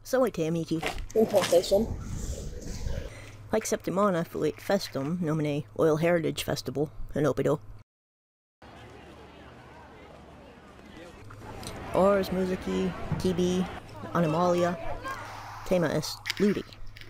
Salute amici. Incantation. Like septimana fuit festum nomine Oil Heritage Festival in Opido. Ars musici tibi animalia tema est ludi.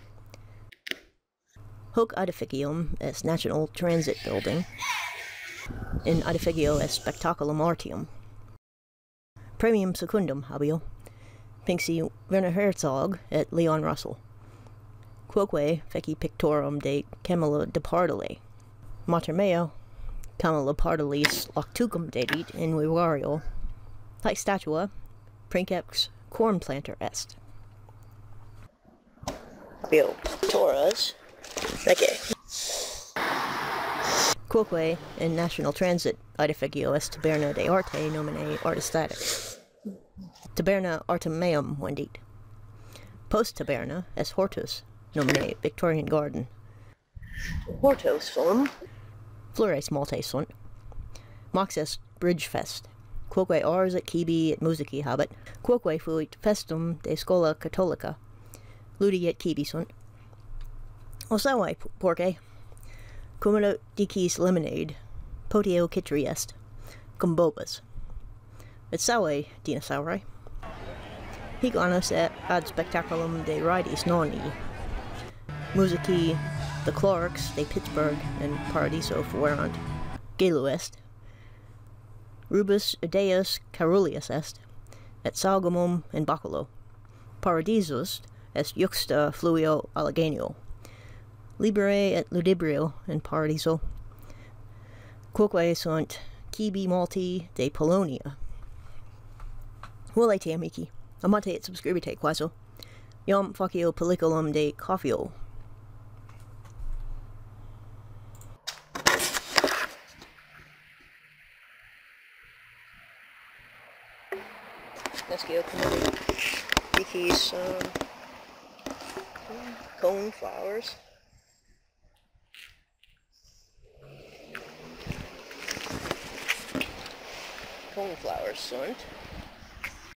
Hoc edificium est National Transit Building in edificio est spectaculum artium. Premium secundum habeo Pinxi Werner Herzog et Leon Russell. Quoque feci pictorum de Camilla de Pardale. Mater meo Camilla Pardalis loctucum dedit in vivario. Haec statua princeps corn planter est. Habeo Torres. Okay. Quoque in National Transit edificio est taberna de arte nomine artistatic. Taberna artem meum vendit. Post taberna est hortus nomine Victorian Garden. Hortos film. Flores Maltae sunt. Mox est Bridge Fest. Quoque ars et cibi et musici habet. Quoque fuit festum de Schola Catholica. Ludi et cibi sunt. Osae porce. Cumino dicis lemonade. Potio citri est. Cum bobas. Et saue dinosauri. Hic annus et ad spectaculum de ridis nonni. Musici the Clarks de Pittsburgh and Paradiso fuerant. Gelu est. Rubus Deus Carulius est. Et Salgamum in Baculo. Paradisus est juxta fluio Alleganeo. Libere et ludibrio in Paradiso. Quoque sunt cibi malti de Polonia. Volete amici, amate et subscribite quaso. Iam facio pelliculum de coffeo. Nescio committee. Dicis cone flowers. Cone flowers sunt.